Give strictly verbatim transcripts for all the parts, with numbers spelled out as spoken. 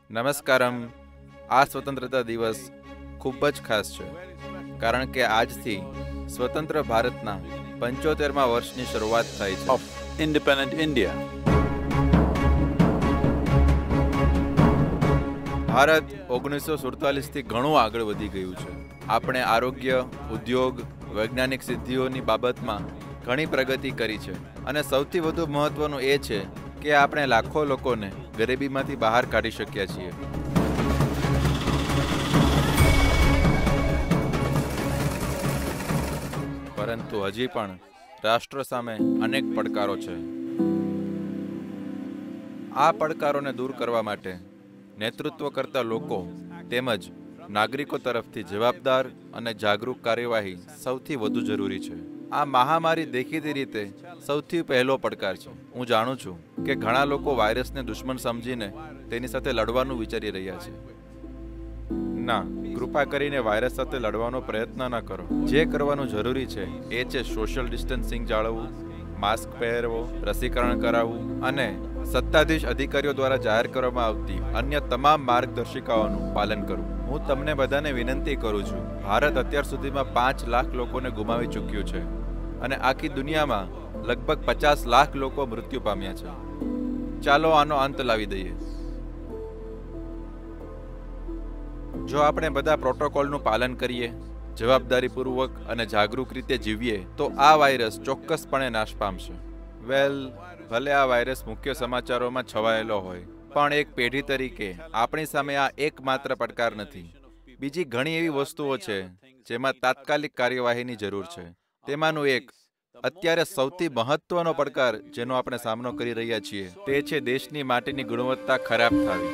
નમસ્કારમ. આ સ્વતંત્રતા દિવસ ખૂબ જ ખાસ છે, કારણ કે આજથી સ્વતંત્ર ભારતના પંચોતેરમા વર્ષની શરૂઆત થાય છે. of independent India. ભારત ઓગણીસો સુડતાલીસથી ઘણું આગળ વધી ગયું છે. આપણે આરોગ્ય, ઉદ્યોગ, વૈજ્ઞાનિક સિદ્ધિઓની બાબતમાં ઘણી પ્રગતિ કરી છે, અને સૌથી વધુ મહત્વનું એ છે કે આપણે લાખો લોકોને ગરીબીમાંથી બહાર કાઢી શક્યા છીએ. પરંતુ હજી પણ રાષ્ટ્ર સામે અનેક પડકારો છે. આ પડકારોને દૂર કરવા માટે નેતૃત્વ કરતા લોકો તેમજ નાગરિકો તરફથી જવાબદાર અને જાગૃત કાર્યવાહી સૌથી વધુ જરૂરી છે. આ મહામારી દેખીતી રીતે સૌથી પહેલો પડકાર છે. હું જાણું છું કે ઘણા લોકો વાયરસને દુશ્મન સમજીને તેની સાથે લડવાનું વિચારી રહ્યા છે. ના, કૃપા કરીને વાયરસ સાથે લડવાનો પ્રયત્ન ન કરો. જે કરવાનું જરૂરી છે એ છે સોશિયલ ડિસ્ટન્સિંગ જાળવવું, માસ્ક પહેરવો, રસીકરણ કરાવવું અને સત્તાધીશ અધિકારીઓ દ્વારા જાહેર કરવામાં આવતી અન્ય તમામ માર્ગદર્શિકાઓનું પાલન કરવું. હું તમને બધાને વિનંતી કરું છું, ભારત અત્યાર સુધીમાં પાંચ લાખ લોકોને ગુમાવી ચૂક્યું છે અને આખી દુનિયામાં લગભગ પચાસ લાખ લોકો મૃત્યુ પામ્યા છે. ચાલો આનો અંત લાવી દઈએ. જો આપણે બધા પ્રોટોકોલનું પાલન કરીએ, જવાબદારીપૂર્વક અને જાગૃત રીતે જીવીએ, તો આ વાયરસ ચોક્કસપણે નાશ પામશે. વેલ, ભલે આ વાયરસ મુખ્ય સમાચારોમાં છવાયેલો હોય, પણ એક પેઢી તરીકે આપણી સામે આ એકમાત્ર પડકાર નથી. બીજી ઘણી એવી વસ્તુઓ છે જેમાં તાત્કાલિક કાર્યવાહીની જરૂર છે. તેમાંનું એક, અત્યારે સૌથી મહત્વનો પડકાર જેનો આપણે સામનો કરી રહ્યા છીએ, તે છે દેશની માટીની ગુણવત્તા ખરાબ થવી.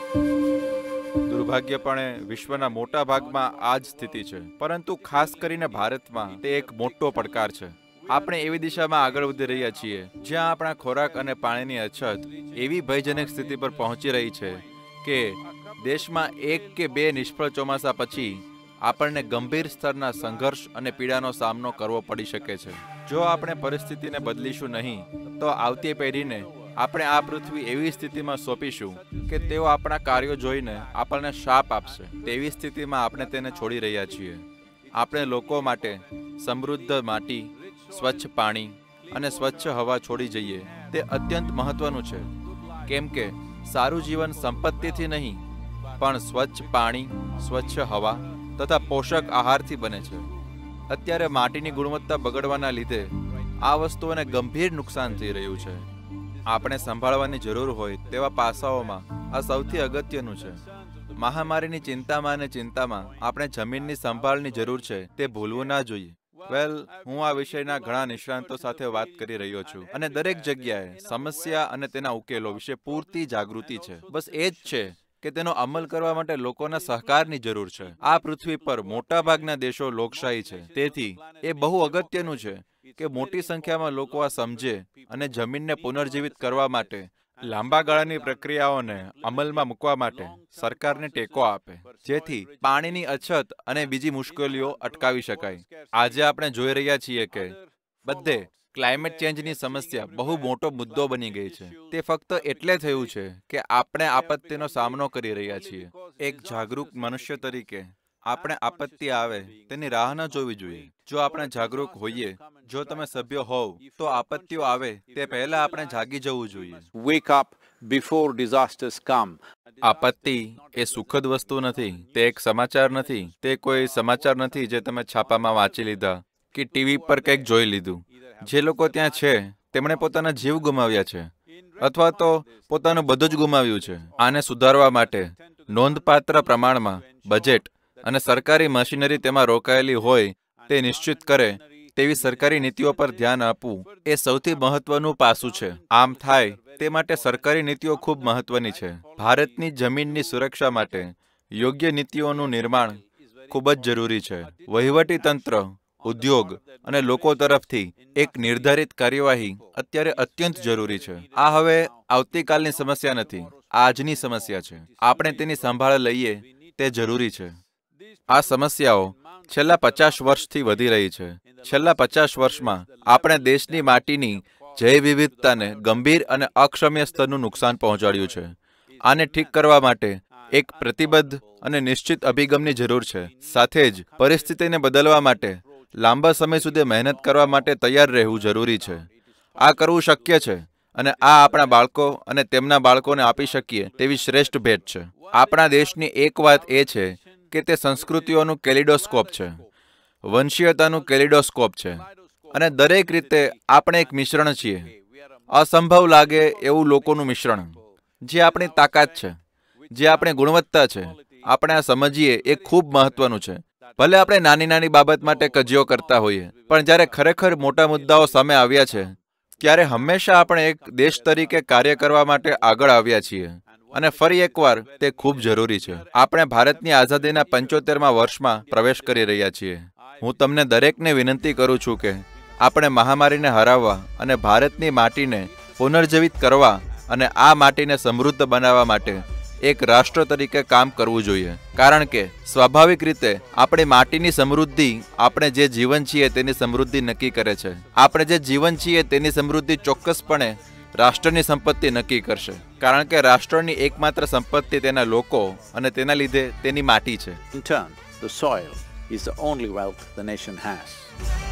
દુર્ભાગ્યપણે વિશ્વના મોટા ભાગમાં આ જ સ્થિતિ છે, પરંતુ ખાસ કરીને ભારતમાં તે એક મોટો પડકાર છે. આપણે એવી દિશામાં આગળ વધી રહ્યા છીએ જ્યાં આપણા ખોરાક અને પાણીની અછત એવી ભયજનક સ્થિતિ પર પહોંચી રહી છે કે દેશમાં એક કે બે નિષ્ફળ ચોમાસા પછી આપણને ગંભીર સ્તરના સંઘર્ષ અને પીડાનો સામનો કરવો પડી શકે છે. જો આપણે પરિસ્થિતિને બદલીશું નહીં, તો આવતી પેઢીને આપણે આ પૃથ્વી એવી સ્થિતિમાં સોંપીશું કે તેઓ આપણા કાર્યો જોઈને આપણને શાપ આપશે. તેવી સ્થિતિમાં આપણે તેને છોડી રહ્યા છીએ. આપણે લોકો માટે સમૃદ્ધ માટી, સ્વચ્છ પાણી અને સ્વચ્છ હવા છોડી જઈએ તે અત્યંત મહત્વનું છે, કેમ કે સારું જીવન સંપત્તિથી નહીં પણ સ્વચ્છ પાણી, સ્વચ્છ હવા તથા પોષક આહારથી બને છે. અત્યારે માટીની ગુણવત્તા બગડવાના લીધે આ વસ્તુઓને ગંભીર નુકસાન થઈ રહ્યું છે. આપણે સંભાળવાની જરૂર હોય તેવા પાસાઓમાં આ સૌથી અગત્યનું છે. મહામારીની ચિંતામાં અને ચિંતામાં આપણે જમીનની સંભાળની જરૂર છે તે ભૂલવું ના જોઈએ. વેલ, હું આ વિષયના ઘણા નિષ્ણાંતો સાથે વાત કરી રહ્યો છું, અને દરેક જગ્યાએ સમસ્યા અને તેના ઉકેલો વિશે પૂરતી જાગૃતિ છે. બસ એ જ છે કે તેનો અમલ કરવા માટે લોકોના સહકારની જરૂર છે. આ પૃથ્વી પર મોટા ભાગના દેશો લોકશાહી છે, તેથી એ બહુ અગત્યનું છે કે મોટી સંખ્યામાં લોકો આ સમજે અને જમીનને પુનર્જીવિત કરવા માટે લાંબા ગાળાની પ્રક્રિયાઓને અમલમાં મૂકવા માટે સરકારને ટેકો આપે, જેથી પાણીની અછત અને બીજી મુશ્કેલીઓ અટકાવી શકાય. આજે આપણે જોઈ રહ્યા છીએ કે બધે ક્લાઇમેટ ચેન્જની સમસ્યા બહુ મોટો મુદ્દો બની ગઈ છે. તે ફક્ત એટલે થયું છે કે આપણે આપત્તિનો સામનો કરી રહ્યા છીએ. એક જાગૃત મનુષ્ય તરીકે આપણે આપત્તિ આવે તેની રાહ ન જોવી જોઈએ. જો આપણે જાગૃત હોઈએ, જો તમે સભ્ય હોવ, તો આપત્તિઓ આવે તે પહેલા આપણે જાગી જવું જોઈએ. Wake up before disasters come. આપત્તિ એ સુખદ વસ્તુ નથી. તે એક સમાચાર નથી. તે કોઈ સમાચાર નથી જે તમે છાપામાં વાંચી લીધા કે ટીવી પર કંઈક જોઈ લીધું. જે લોકો ત્યાં છે તેમણે પોતાના જીવ ગુમાવ્યા છે, અથવા તો પોતાનું બધું જ ગુમાવ્યું છે. આને સુધારવા માટે નોંધપાત્ર પ્રમાણમાં બજેટ અને સરકારી મશીનરી તેમાં રોકાયેલી હોય તે નિશ્ચિત કરે તેવી સરકારી નીતિઓ પર ધ્યાન આપવું એ સૌથી મહત્વનું પાસું છે. આમ થાય તે માટે સરકારી નીતિઓ ખૂબ મહત્વની છે. ભારતની જમીનની સુરક્ષા માટે યોગ્ય નીતિઓનું નિર્માણ ખૂબ જ જરૂરી છે. વહીવટી તંત્ર, ઉદ્યોગ અને લોકો તરફથી એક નિર્ધારિત કાર્યવાહી અત્યારે અત્યંત જરૂરી છે. આ હવે આવતીકાલની સમસ્યા નથી, આજની સમસ્યા છે. આપણે તેની સંભાળ લઈએ તે જરૂરી છે. આ સમસ્યાઓ છેલ્લા પચાસ વર્ષથી વધી રહી છે. છેલ્લા પચાસ વર્ષમાં આપણે દેશની માટીની જૈવ વિવિધતાને ગંભીર અને અક્ષમ્ય સ્તરનું નુકસાન પહોંચાડ્યું છે. આને ઠીક કરવા માટે એક પ્રતિબદ્ધ અને નિશ્ચિત અભિગમની જરૂર છે. સાથે જ પરિસ્થિતિને બદલવા માટે લાંબા સમય સુધી મહેનત કરવા માટે તૈયાર રહેવું જરૂરી છે. આ કરવું શક્ય છે અને આ આપણા બાળકો અને તેમના બાળકોને આપી શકીએ તેવી શ્રેષ્ઠ ભેટ છે. આપણા દેશની એક વાત એ છે કે તે સંસ્કૃતિઓનું કેલિડોસ્કોપ છે, વંશીયતાનું કેલિડોસ્કોપ છે અને દરેક રીતે આપણે એક મિશ્રણ છીએ. અસંભવ લાગે એવું લોકોનું મિશ્રણ, જે આપણી તાકાત છે, જે આપણી ગુણવત્તા છે. આપણે આ સમજીએ એ ખૂબ મહત્વનું છે. ભલે આપણે નાની નાની બાબત માટે કજિયો કરતા હોઈએ, પણ જ્યારે ખરેખર મોટા મુદ્દાઓ સામે આવ્યા છે ત્યારે હંમેશા આપણે એક દેશ તરીકે કાર્ય કરવા માટે આગળ આવ્યા છીએ. અને ફરી એકવાર તે ખૂબ જરૂરી છે. આપણે ભારતની આઝાદીના પંચોતેરમા વર્ષમાં પ્રવેશ કરી રહ્યા છીએ. હું તમને દરેકને વિનંતી કરું છું કે આપણે મહામારીને હરાવવા અને ભારતની માટીને પુનર્જીવિત કરવા અને આ માટીને સમૃદ્ધ બનાવવા માટે એક રાષ્ટ્ર તરીકે કામ કરવું જોઈએ. કારણ કે સ્વાભાવિક રીતે આપણી માટીની સમૃદ્ધિ આપણે જે જીવન છીએ તેની સમૃદ્ધિ નક્કી કરે છે. આપણે જે જીવન છીએ તેની સમૃદ્ધિ ચોક્કસપણે રાષ્ટ્રની સંપત્તિ નક્કી કરશે. કારણ કે રાષ્ટ્રની એકમાત્ર સંપત્તિ તેના લોકો અને તેના લીધે તેની માટી છે. In turn, the soil is the only wealth the nation has.